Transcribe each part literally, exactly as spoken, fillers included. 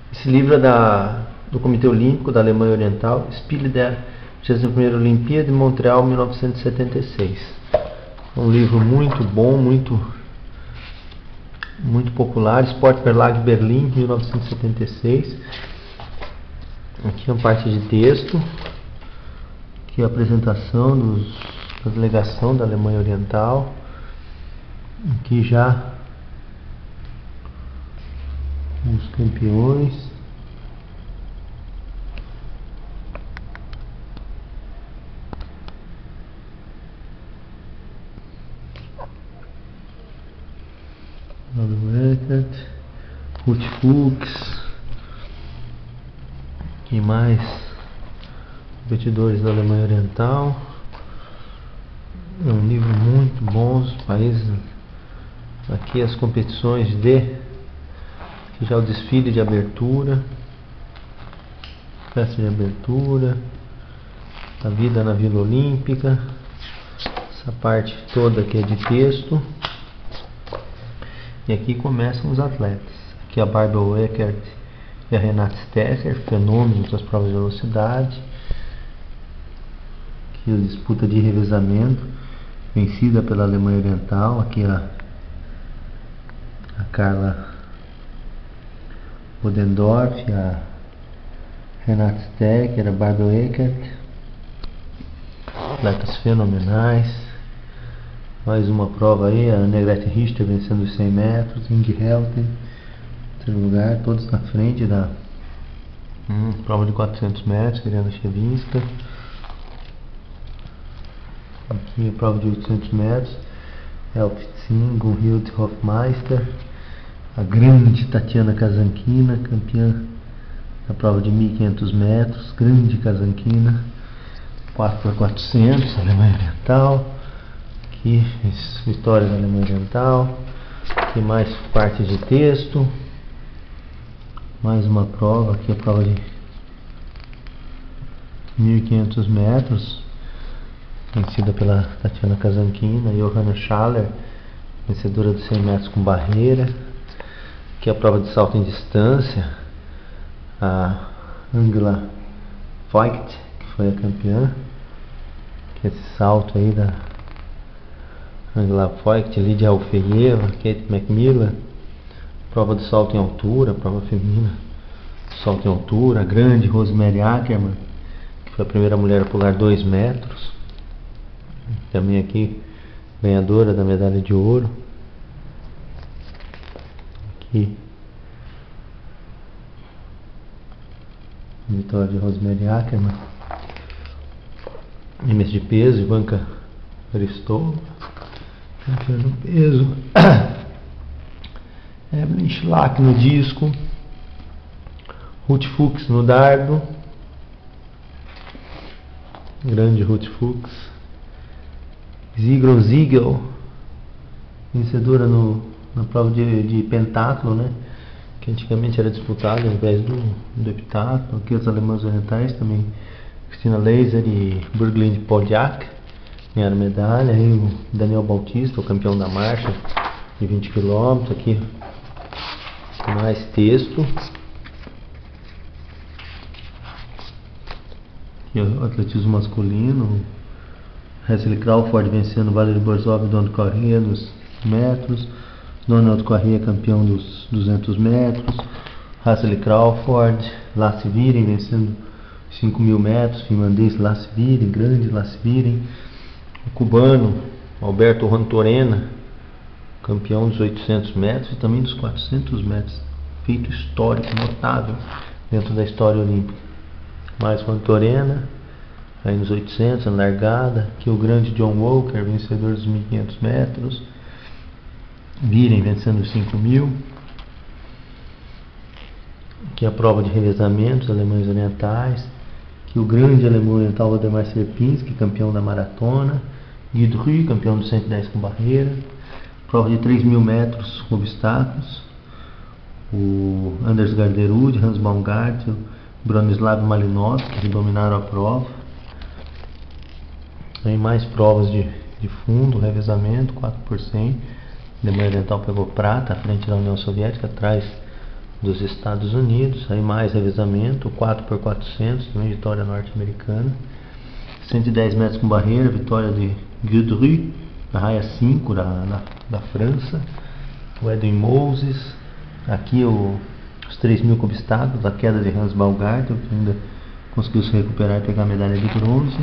Esse livro é da, do Comitê Olímpico da Alemanha Oriental, Spiele der vigésima primeira Olimpíada de Montreal, mil novecentos e setenta e seis. É um livro muito bom, muito, muito popular. Sport Verlag Berlim, mil novecentos e setenta e seis. Aqui é uma parte de texto. Aqui é a apresentação dos, da delegação da Alemanha Oriental. Aqui já os campeões. Ruth Fuchs. Aqui mais competidores da Alemanha Oriental. É um livro muito bom. Os países. Aqui as competições de. Aqui já o desfile de abertura. Festa de abertura. A vida na Vila Olímpica. Essa parte toda aqui é de texto. E aqui começam os atletas. Aqui a Barbara Eckert e a Renate Stecher, fenômenos das provas de velocidade. Aqui a disputa de revezamento, vencida pela Alemanha Oriental. Aqui a, a Carla Bodendorf, a Renate Stecher, a Barbara Eckert. Atletas fenomenais. Mais uma prova aí, a Annegret Richter vencendo os cem metros, Inge Helten, terceiro lugar, todos na frente da hum, prova de quatrocentos metros, Irena Shevchinska. Aqui a prova de oitocentos metros, Elfriede Singh, Gunhild Hofmeister, a grande Tatiana Kasatkina, campeã da prova de mil e quinhentos metros, grande Kasatkina, quatro por quatrocentos, Alemanha Oriental. Aqui, história da Alemanha Oriental. Aqui mais parte de texto. Mais uma prova. Aqui a prova de mil e quinhentos metros, vencida pela Tatiana Kasatkina. Johanna Schaller, vencedora dos cem metros com barreira. Aqui a prova de salto em distância. A Angela Voigt, que foi a campeã. Aqui esse salto aí da Angela Voigt, Lídia Alfeieva, Kate McMillan. Prova de salto em altura, prova feminina, salto em altura, a grande Rosemary Ackerman, que foi a primeira mulher a pular dois metros. Também aqui, ganhadora da medalha de ouro. Aqui, vitória de Rosemary Ackerman. Limites de peso, Ivanka Kristova, campeã no peso. Evelyn Schlack no disco. Ruth Fuchs no dardo. Grande Ruth Fuchs. Sigrun Ziegel, vencedora no, na prova de, de pentatlo, né? Que antigamente era disputada ao invés do, do heptatlo. Aqui os alemães orientais também. Cristina Laser e Burglind Poljak ganharam medalha. Aí o Daniel Bautista, o campeão da marcha de vinte quilômetros. Aqui mais texto. Aqui o atletismo masculino. Wesley Crawford vencendo Valery Borzov e Donald Corrêa nos metros. Donald Corrêa campeão dos duzentos metros. Wesley Crawford. Lasse Viren vencendo cinco mil metros. Finlandês Lasse Viren, grande Lasse Viren. O cubano Alberto Rantorena, campeão dos oitocentos metros e também dos quatrocentos metros. Feito histórico, notável dentro da história olímpica. Mais Rantorena, aí nos oitocentos, na largada. Aqui o grande John Walker, vencedor dos mil e quinhentos metros. Viren vencendo os cinco mil. Aqui a prova de revezamentos, alemães orientais. Aqui o grande alemão oriental Waldemar Sierpinski, campeão da maratona. Guido Rui, campeão dos cento e dez com barreira. Prova de três mil metros com obstáculos. O Anders Garderud, Hans Baumgartel, Bronislav Malinowski, que dominaram a prova. Tem mais provas de, de fundo, revezamento, quatro por cem. A Alemanha Oriental pegou prata à frente da União Soviética, atrás dos Estados Unidos. Aí mais revezamento, quatro por quatrocentos, também vitória norte-americana. cento e dez metros com barreira, vitória de Guidry, na raia cinco da, da, da França. O Edwin Moses. Aqui o, os três mil com obstáculos, a queda de Hans Baumgartner, que ainda conseguiu se recuperar e pegar a medalha de bronze.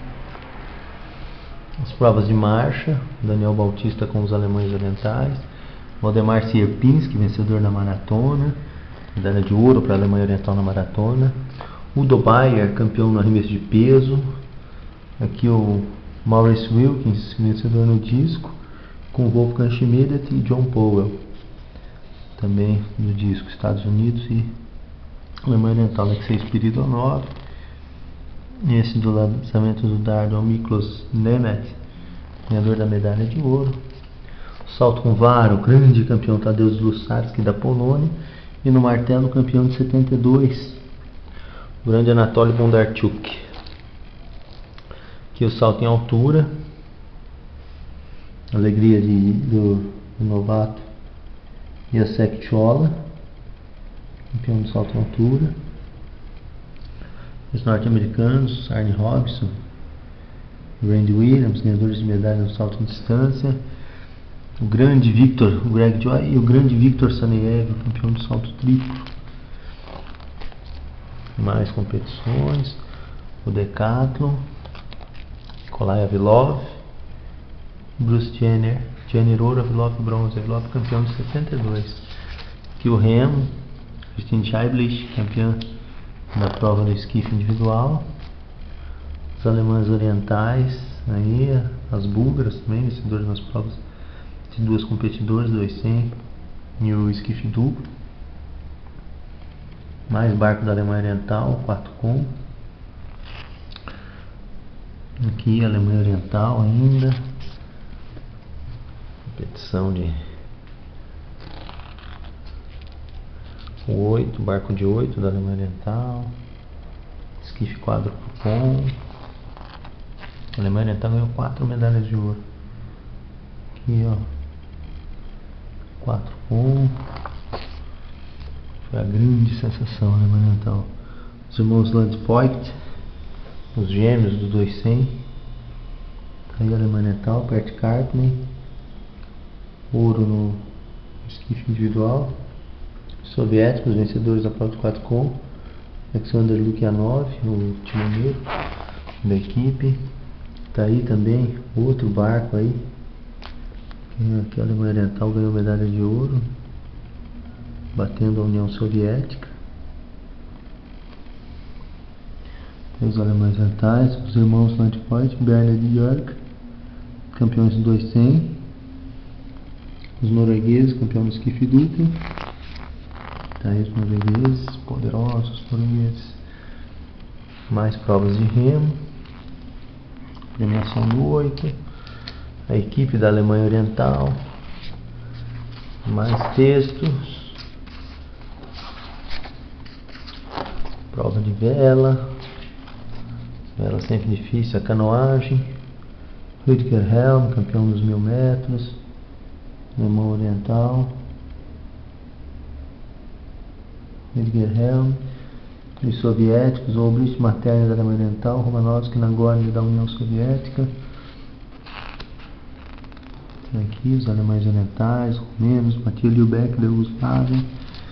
As provas de marcha, Daniel Bautista com os alemães orientais. Waldemar Sierpinski, vencedor da maratona, medalha de ouro para a Alemanha Oriental na maratona. Udo Bayer, campeão no arremesso de peso. Aqui o Maurice Wilkins, vencedor no disco, com Wolfgang Schmidt e John Powell, também no disco, Estados Unidos e Alemanha Oriental. Alexei Spiridonov. Esse do lançamento do dardo é o Miklos Nemeth, ganhador da medalha de ouro. Salto com vara, o grande campeão Tadeusz Lusarski da Polônia. E no martelo, campeão de setenta e dois, o grande Anatoly Bondarchuk. Aqui o salto em altura, alegria de, do, do novato Jacek Chola, campeão de salto em altura. Os norte-americanos, Arne Robson, Randy Williams, ganhadores de medalha no salto em distância. O grande Victor, o Greg Joy e o grande Victor Saneyev, campeão do salto triplo. Mais competições, o Decathlon, Nikolai Avilov, Bruce Jenner, Jenner ouro, Avilov bronze, Avilov campeão de setenta e dois. Aqui o remo, Christine Scheiblich, campeã na prova do esquife individual. Os alemães orientais, aí, as búlgaras também, vencedoras nas provas de duas competidoras, dois cem e o esquife duplo. Mais barco da Alemanha Oriental, quatro com. Aqui Alemanha Oriental ainda, competição de oito, barco de oito da Alemanha Oriental, esquife quádruplo com. A Alemanha Oriental ganhou quatro medalhas de ouro. Aqui ó, quatro com. Foi a grande sensação da Alemanha Oriental. Os irmãos Landvoigt, os gêmeos do dois cem. Aí a Alemanha Oriental, Bert Karpnen, ouro no esquife individual. Os soviéticos, vencedores da prova de quatro com, Alexander Lukianov, o timoneiro da equipe. Tá aí também outro barco aí, que a Alemanha Oriental ganhou medalha de ouro, batendo a União Soviética. Tem os alemães orientais, os irmãos Landvoigt, Bernhard e Jörg, campeões do dois cem. Os noruegueses, campeão do esquife duplo. Tá aí os noruegueses, poderosos noruegueses. Mais provas de remo, premiação do oito. A equipe da Alemanha Oriental. Mais textos. Prova de vela. Vela sempre difícil, a canoagem. Rüdiger Helm, campeão dos mil metros. Alemão Oriental. Rüdiger Helm. Os soviéticos, Olbrich Materna da Alemanha Oriental, Romanovski Nagorny da União Soviética. Tem aqui os alemães orientais, romenos, Mathieu Lübeck da Iugoslávia.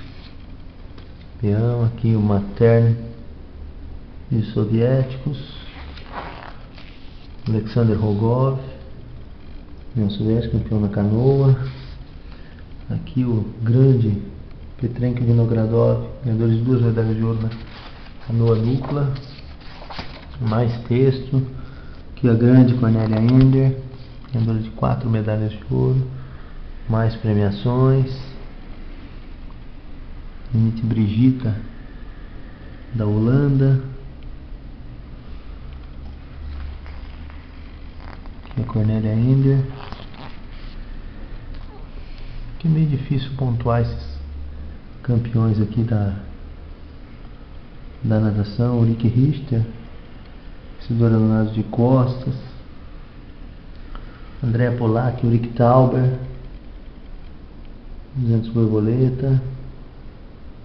Peão, aqui o Materna e os soviéticos. Alexander Rogov, União Soviética, campeão na canoa. Aqui o grande Petrenko Vinogradov, ganhadores de duas medalhas de ouro na canoa dupla. Mais texto. Aqui a grande Cornélia Ender, ganhadora de quatro medalhas de ouro. Mais premiações. Init Brigitta da Holanda. Aqui a Cornélia Ender. Que é meio difícil pontuar esses campeões aqui da, da natação. Ulrike Richter, vencedora do nado de costas. Andrea Polak, Ulrike Tauber, duzentos borboleta.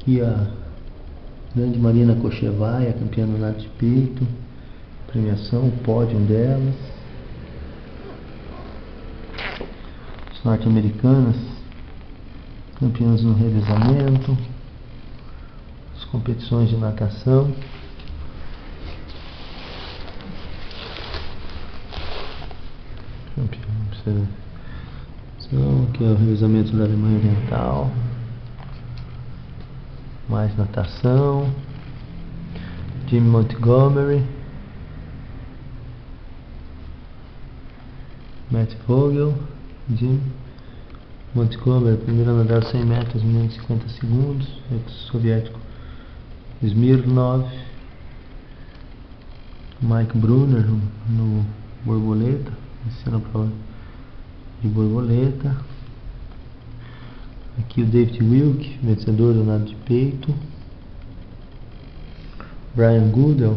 Aqui a grande Marina Kochevaia, campeã do nado de peito. Premiação, o pódio delas. As norte-americanas, campeãs no revezamento. As competições de natação. Campeão, aqui é o revezamento da Alemanha Oriental. Mais natação. Jimmy Montgomery. Matt Vogel. Jim Montgomery, primeiro a nadar cem metros em menos de cinquenta segundos. Ex-soviético Smirnov. Mike Brunner no, no borboleta, vencendo a prova de borboleta. Aqui o David Wilk, vencedor do nado de peito. Brian Goodell,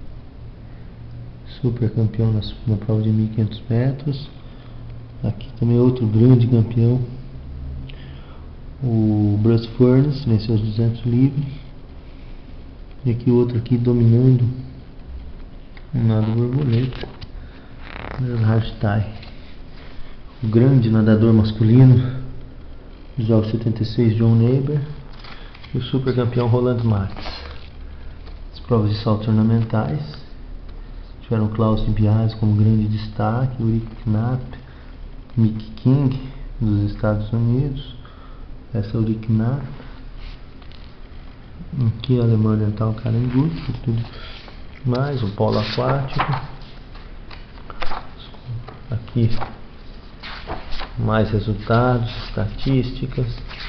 super campeão na, na prova de mil e quinhentos metros. Aqui também outro grande campeão, o Bruce Furnace, venceu os duzentos livres. E aqui outro aqui dominando o nado borboleta, Rajtai. O grande nadador masculino dos Jogos setenta e seis, John Neighbor. E o super campeão Roland Max. As provas de saltos ornamentais tiveram Klaus Biasi como grande destaque, Ulrich Knapp, Mick King dos Estados Unidos. Essa é Ulrich Knapp. Aqui a Alemanha Oriental, Karen Gut, tudo mais, o polo aquático. Aqui mais resultados, estatísticas,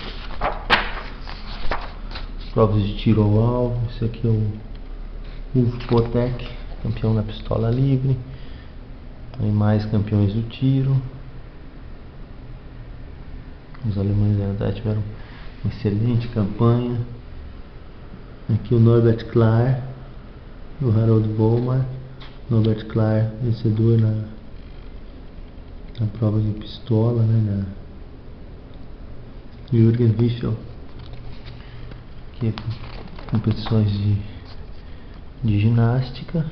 provas de tiro ao alvo. Esse aqui é o Ulf Potek, campeão na pistola livre. E mais campeões do tiro. Os alemães na verdade tiveram uma excelente campanha. Aqui o Norbert Klar, o Harold Volmar. Norbert Klar, vencedor na, na prova de pistola, né, na Jürgen Wichel. Aqui competições de, de ginástica.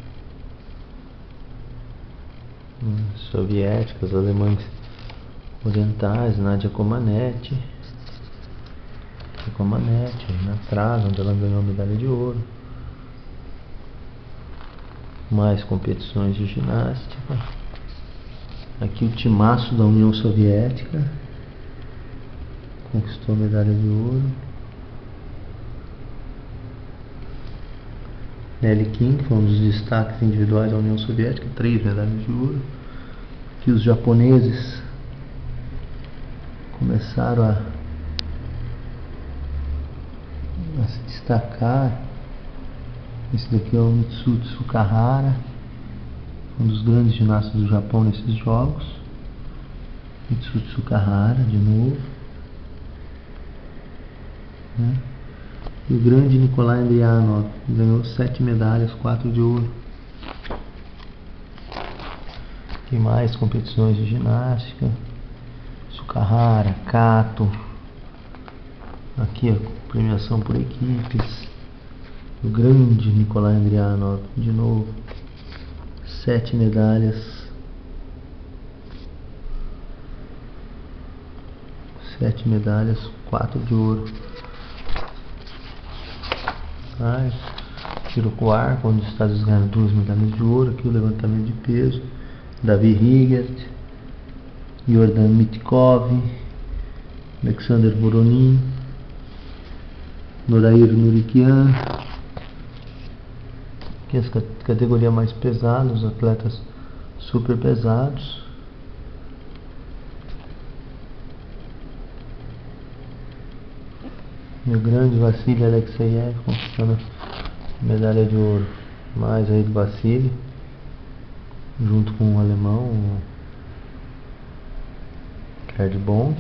Hum, soviéticas, alemães orientais, Nadia Comaneci. Comaneci, na trave, onde ela ganhou a medalha de ouro. Mais competições de ginástica. Aqui o timaço da União Soviética conquistou a medalha de ouro. Nelly King foi um dos destaques individuais da União Soviética, três medalhas de ouro. Aqui os japoneses começaram a a se destacar. Esse daqui é o Mitsuto Sukahara, um dos grandes ginastas do Japão nesses jogos. Mitsuto Sukahara de novo, né? E o grande Nikolai Andrianov ganhou sete medalhas, quatro de ouro. Tem mais competições de ginástica. Sukahara, Kato. Aqui a premiação por equipes. O grande Nikolai Andrianov, de novo, sete medalhas, sete medalhas, quatro de ouro. Ah, tiro com arco, onde os Estados Unidos ganharam duas medalhas de ouro. Aqui o levantamento de peso, Davi Rigert, Jordan Mitkov, Alexander Voronin, Norair Nurikian. Aqui as categorias mais pesadas, os atletas super pesados. E o grande Vassily Alexeyev conquistando a medalha de ouro. Mais aí do Vassily, junto com o alemão, o Gerd Bonk.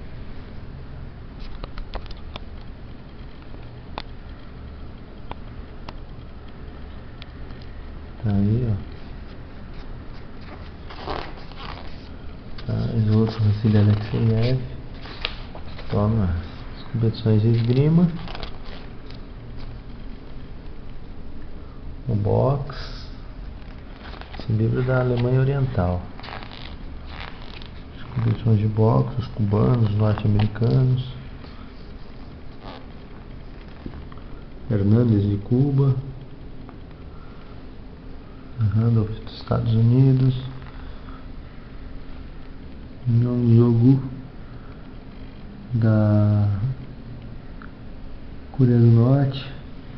Tá aí, ó. Tá, os outros, Vassily Alexeyev. Toma as competições de esgrima. o box. Esse livro é da Alemanha Oriental. As coleções de box, os cubanos, os norte-americanos. Hernández de Cuba. Randolph dos Estados Unidos. Myung-Soo da Coreia do Norte.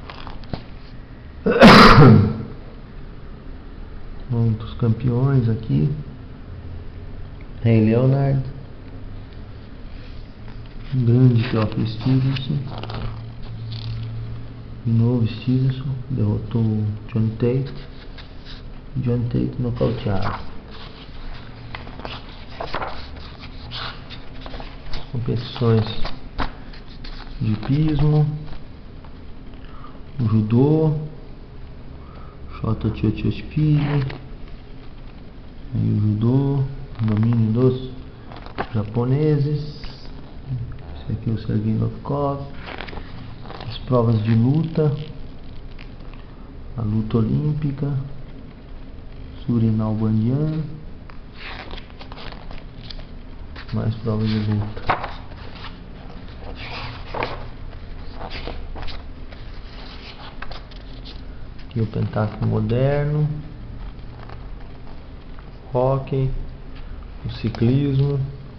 Muitos campeões aqui. Rei Leonard. Grande Theophil Stevenson. De novo Stevenson derrotou o John Tate. John Tate nocauteado. Competições de hipismo, judô, Shota Tiochiospili, aí o judô, domínio dos japoneses. Esse aqui é o Sergei Novkov. As provas de luta, a luta olímpica, Surinal Bandian, mais provas de luta. Aqui o pentatlo moderno, hóquei, o ciclismo,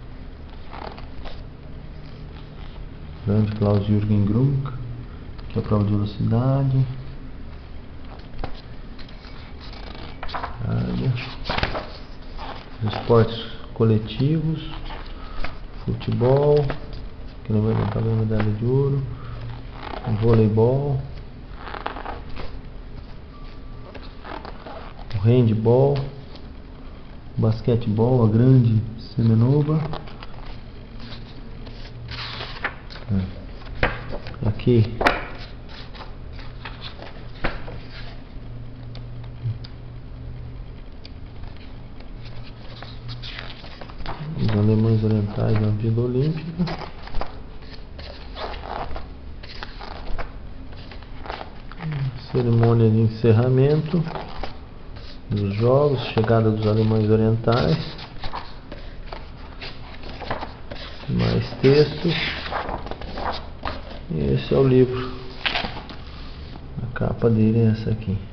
grande Klaus-Jürgen Grunk, que é a prova de velocidade, área, esportes coletivos, futebol, que não vai levantar a medalha de ouro, voleibol, handball, basquetebol, a grande Semenova. Aqui os alemães orientais na vida olímpica. Cerimônia de encerramento dos jogos, chegada dos alemães orientais, mais textos, e esse é o livro, a capa dele é essa aqui.